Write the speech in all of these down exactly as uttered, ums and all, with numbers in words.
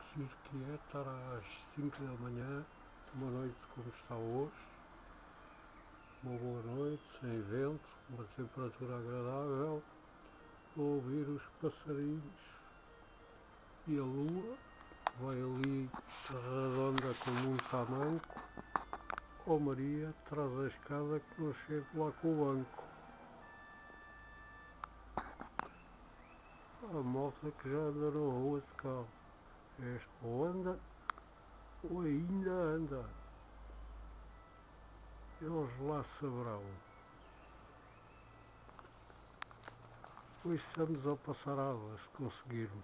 giro que é estar às cinco da manhã, uma noite como está hoje, uma boa noite, sem vento, uma temperatura agradável, ouvir os passarinhos e a lua, que vai ali redonda como um tamanco. Oh Maria, traz a escada que não chego lá com o banco. A moça que já anda na rua de carro. Este ou anda ou ainda anda. Eles lá saberão. Hoje estamos a passar água, se conseguirmos.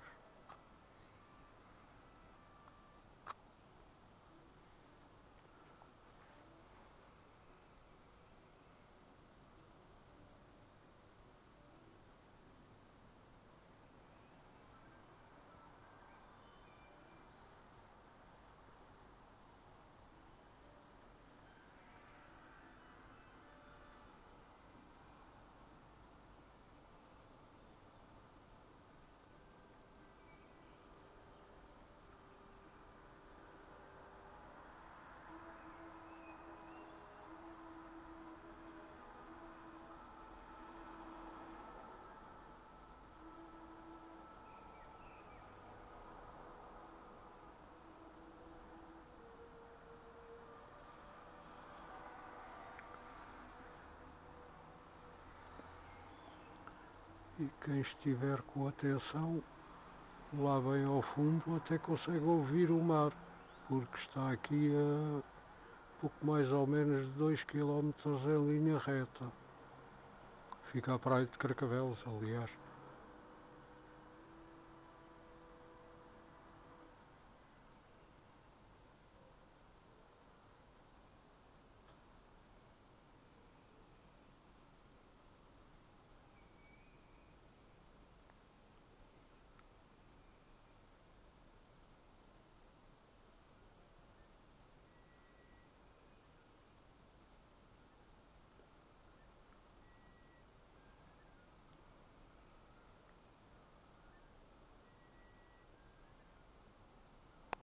E quem estiver com atenção, lá bem ao fundo, até consegue ouvir o mar, porque está aqui a pouco mais ou menos de dois quilómetros em linha reta. Fica à praia de Carcavelos, aliás.